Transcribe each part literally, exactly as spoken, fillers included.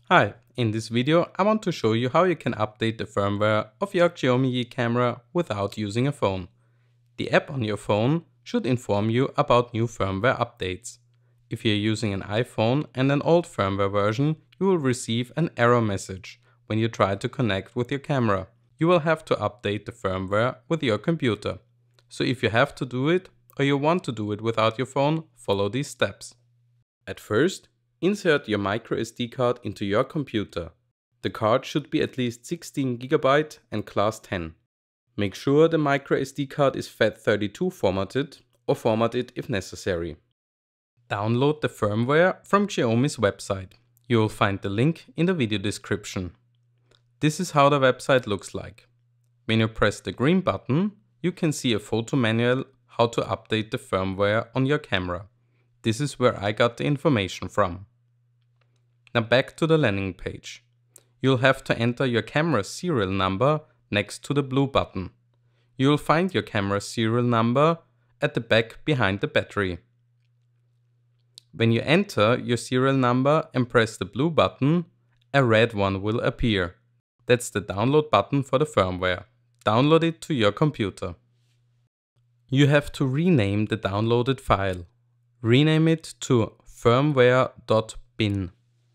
Hi, in this video I want to show you how you can update the firmware of your Xiaomi Yi camera without using a phone. The app on your phone should inform you about new firmware updates. If you're using an iPhone and an old firmware version, you will receive an error message when you try to connect with your camera. You will have to update the firmware with your computer. So if you have to do it or you want to do it without your phone, follow these steps. At first, insert your micro S D card into your computer. The card should be at least sixteen gigabyte and class ten. Make sure the micro S D card is FAT thirty-two formatted or format it if necessary. Download the firmware from Xiaomi's website. You will find the link in the video description. This is how the website looks like. When you press the green button, you can see a photo manual how to update the firmware on your camera. This is where I got the information from. Now back to the landing page. You'll have to enter your camera's serial number next to the blue button. You'll find your camera's serial number at the back behind the battery. When you enter your serial number and press the blue button, a red one will appear. That's the download button for the firmware. Download it to your computer. You have to rename the downloaded file. Rename it to firmware dot bin.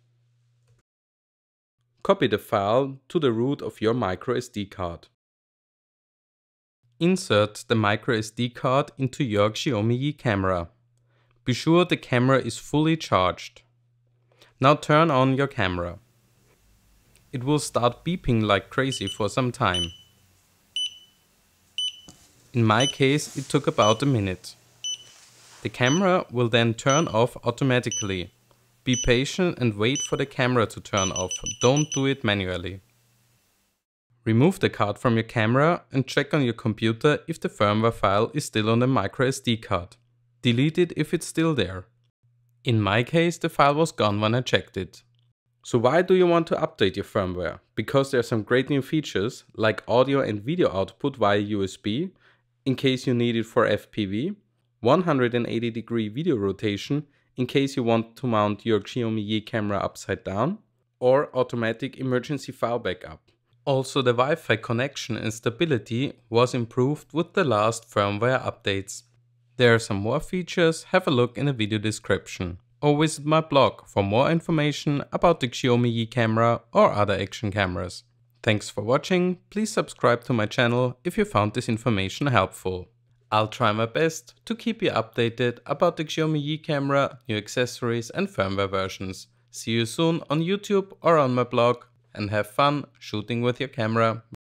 Copy the file to the root of your micro S D card. Insert the micro S D card into your Xiaomi Yi camera. Be sure the camera is fully charged. Now turn on your camera. It will start beeping like crazy for some time. In my case, it took about a minute. The camera will then turn off automatically. Be patient and wait for the camera to turn off. Don't do it manually. Remove the card from your camera and check on your computer if the firmware file is still on the micro S D card. Delete it if it's still there. In my case, the file was gone when I checked it. So why do you want to update your firmware? Because there are some great new features like audio and video output via U S B, in case you need it for F P V, one hundred eighty degree video rotation in case you want to mount your Xiaomi Yi camera upside down, or automatic emergency file backup. Also, the Wi-Fi connection and stability was improved with the last firmware updates. There are some more features, have a look in the video description. Or visit my blog for more information about the Xiaomi Yi camera or other action cameras. Thanks for watching, please subscribe to my channel if you found this information helpful. I'll try my best to keep you updated about the Xiaomi Yi camera, new accessories and firmware versions. See you soon on YouTube or on my blog, and have fun shooting with your camera.